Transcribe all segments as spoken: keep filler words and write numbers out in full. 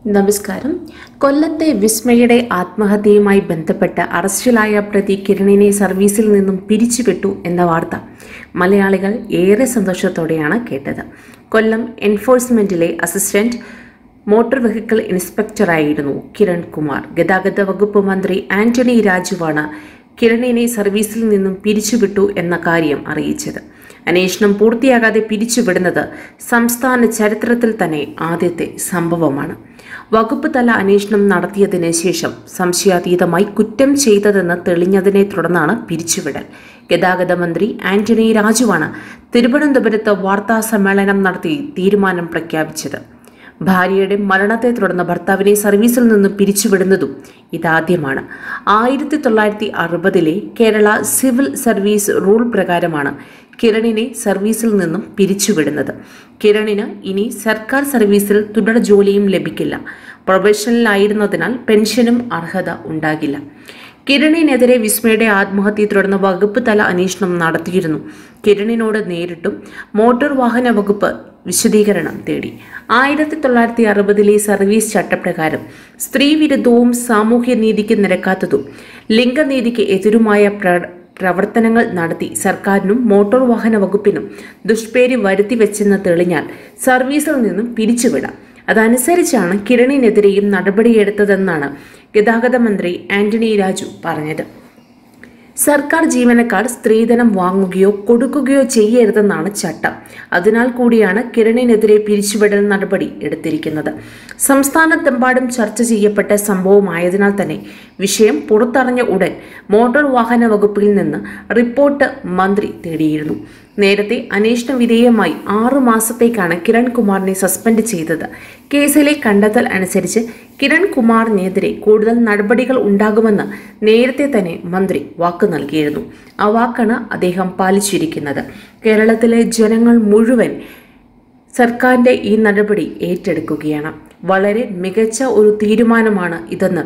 നമസ്കാരം. കൊല്ലത്തെ വിസ്മയുടെ ആത്മഹത്യയുമായി ബന്ധപ്പെട്ട് അറസ്റ്റിലായ പ്രതി കിരണിനെ സർവീസിൽ നിന്നും പിരിച്ചുവിട്ടു എന്ന വാർത്ത മലയാളികൾ ഏറെ സന്തോഷത്തോടെയാണ് കേട്ടത്. കൊല്ലം എൻഫോഴ്സ്മെന്റിലെ അസിസ്റ്റന്റ് മോട്ടോർ വെഹിക്കിൾ ഇൻസ്പെക്ടറായിരുന്നു കിരൺ കുമാർ. ഗതാഗത വകുപ്പ് മന്ത്രി ആന്റണി രാജുവാണ് കിരണിനെ സർവീസിൽ നിന്നും പിരിച്ചുവിട്ടു എന്ന കാര്യം അറിയിച്ചത്. അന്വേഷണം പൂർത്തിയാകാതെ പിരിച്ചുവിടുന്നത് സംസ്ഥാന ചരിത്രത്തിൽ തന്നെ ആദ്യത്തെ സംഭവമാണ്. വകുപ്പ് തല അന്വേഷണം നടത്തിയതിന് ശേഷം സംശയാതീതമായി കുറ്റം ചെയ്തതെന്ന് തെളിഞ്ഞതിനെ തുടർന്നാണ് പിരിച്ചുവിടൽ. ഗതാഗത മന്ത്രി ആന്റണി രാജുവാണ് തിരുവനന്തപുരത്ത് വാർത്താ സമ്മേളനം നടത്തി തീരുമാനം പ്രഖ്യാപിച്ചത്. ഭാര്യയുടെ മരണത്തെ തുടർന്ന് ഭർത്താവിനെ സർവീസിൽ നിന്ന് പിരിച്ചുവിടുന്നതും ഇതാദ്യമാണ്. ആയിരത്തി തൊള്ളായിരത്തി അറുപതിലെ കേരള സിവിൽ സർവീസ് റൂൾ പ്രകാരമാണ് കിരണിനെ സർവീസിൽ നിന്നും പിരിച്ചുവിടുന്നത്. കിരണിന് ഇനി സർക്കാർ സർവീസിൽ തുടർ ജോലിയും ലഭിക്കില്ല. പ്രൊഫഷണലായിരുന്നതിനാൽ പെൻഷനും അർഹത ഉണ്ടാകില്ല. കിരണിനെതിരെ വിസ്മയുടെ ആത്മഹത്യയെ തുടർന്ന് വകുപ്പ് തല അന്വേഷണം നടത്തിയിരുന്നു. കിരണിനോട് നേരിട്ടും മോട്ടോർ വാഹന വകുപ്പ് വിശദീകരണം തേടി. ആയിരത്തി തൊള്ളായിരത്തി അറുപതിലെ സർവീസ് ചട്ടപ്രകാരം സ്ത്രീവിരുദ്ധവും സാമൂഹ്യ നീതിക്ക് നിരക്കാത്തതും ലിംഗനീതിക്ക് എതിരുമായ പ്ര പ്രവർത്തനങ്ങൾ നടത്തി സർക്കാരിനും മോട്ടോർ വാഹന വകുപ്പിനും ദുഷ്പേര് വരുത്തിവെച്ചെന്ന് തെളിഞ്ഞാൽ സർവീസിൽ നിന്നും പിരിച്ചുവിടാം. അതനുസരിച്ചാണ് കിരണിനെതിരെയും നടപടിയെടുത്തതെന്നാണ് ഗതാഗത മന്ത്രി ആന്റണി രാജു പറഞ്ഞത്. സർക്കാർ ജീവനക്കാർ സ്ത്രീധനം വാങ്ങുകയോ കൊടുക്കുകയോ ചെയ്യരുതെന്നാണ് ചട്ടം. അതിനാൽ കൂടിയാണ് കിരണിനെതിരെ പിരിച്ചുവിടൽ നടപടി എടുത്തിരിക്കുന്നത്. സംസ്ഥാനത്തെമ്പാടും ചർച്ച ചെയ്യപ്പെട്ട സംഭവമായതിനാൽ തന്നെ വിഷയം പുറത്തറിഞ്ഞ ഉടൻ മോട്ടോർ വാഹന വകുപ്പിൽ നിന്ന് റിപ്പോർട്ട് മന്ത്രി തേടിയിരുന്നു. നേരത്തെ അന്വേഷണ വിധേയമായി ആറു മാസത്തേക്കാണ് കിരൺ കുമാറിനെ സസ്പെൻഡ് ചെയ്തത്. കേസിലെ കണ്ടെത്തൽ അനുസരിച്ച് കിരൺ കുമാറിനെതിരെ കൂടുതൽ നടപടികൾ ഉണ്ടാകുമെന്ന് നേരത്തെ തന്നെ മന്ത്രി വാക്ക് നൽകിയിരുന്നു. ആ വാക്കാണ് അദ്ദേഹം പാലിച്ചിരിക്കുന്നത്. കേരളത്തിലെ ജനങ്ങൾ മുഴുവൻ സർക്കാരിൻ്റെ ഈ നടപടി ഏറ്റെടുക്കുകയാണ്. വളരെ മികച്ച ഒരു തീരുമാനമാണ് ഇതെന്ന്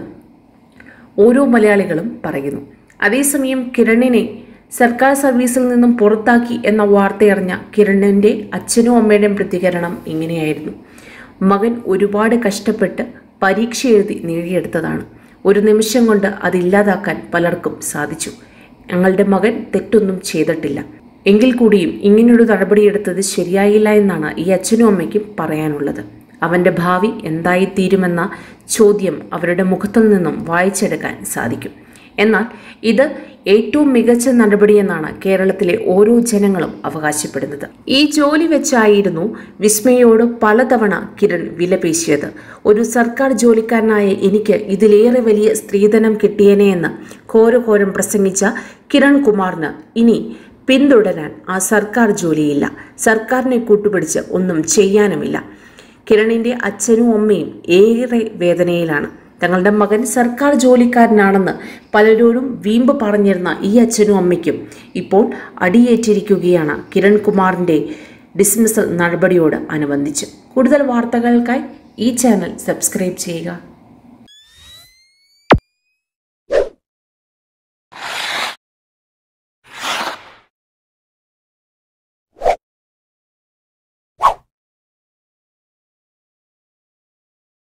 ഓരോ മലയാളികളും പറയുന്നു. അതേസമയം കിരണിനെ സർക്കാർ സർവീസിൽ നിന്നും പുറത്താക്കി എന്ന വാർത്തയറിഞ്ഞ കിരണിൻ്റെ അച്ഛനും അമ്മയുടെയും പ്രതികരണം ഇങ്ങനെയായിരുന്നു. മകൻ ഒരുപാട് കഷ്ടപ്പെട്ട് പരീക്ഷ എഴുതി നേടിയെടുത്തതാണ്. ഒരു നിമിഷം കൊണ്ട് അതില്ലാതാക്കാൻ പലർക്കും സാധിച്ചു. ഞങ്ങളുടെ മകൻ തെറ്റൊന്നും ചെയ്തിട്ടില്ല. എങ്കിൽ കൂടിയും ഇങ്ങനെയൊരു നടപടിയെടുത്തത് ശരിയായില്ല എന്നാണ് ഈ അച്ഛനും അമ്മയ്ക്കും പറയാനുള്ളത്. അവൻ്റെ ഭാവി എന്തായിത്തീരുമെന്ന ചോദ്യം അവരുടെ മുഖത്തിൽ നിന്നും വായിച്ചെടുക്കാൻ സാധിക്കും. എന്നാൽ ഇത് ഏറ്റവും മികച്ച നടപടിയെന്നാണ് കേരളത്തിലെ ഓരോ ജനങ്ങളും അവകാശപ്പെടുന്നത്. ഈ ജോലി വെച്ചായിരുന്നു വിസ്മയോട് പലതവണ കിരൺ വിലപേശിയത്. ഒരു സർക്കാർ ജോലിക്കാരനായ എനിക്ക് ഇതിലേറെ വലിയ സ്ത്രീധനം കിട്ടിയേനെ എന്ന് ഘോരഘോരം പ്രസംഗിച്ച കിരൺ കുമാറിന് ഇനി പിന്തുടരാൻ ആ സർക്കാർ ജോലിയില്ല. സർക്കാരിനെ കൂട്ടുപിടിച്ച് ഒന്നും ചെയ്യാനുമില്ല. കിരണിൻ്റെ അച്ഛനും അമ്മയും ഏറെ വേദനയിലാണ്. തങ്ങളുടെ മകൻ സർക്കാർ ജോലിക്കാരനാണെന്ന് പലരോടും വീമ്പ് പറഞ്ഞിരുന്ന ഈ അച്ഛനും അമ്മയ്ക്കും ഇപ്പോൾ അടിയേറ്റിരിക്കുകയാണ് കിരൺ കുമാറിൻ്റെ ഡിസ്മിസൽ നടപടിയോട് അനുബന്ധിച്ച്. കൂടുതൽ വാർത്തകൾക്കായി ഈ ചാനൽ സബ്സ്ക്രൈബ് ചെയ്യുക.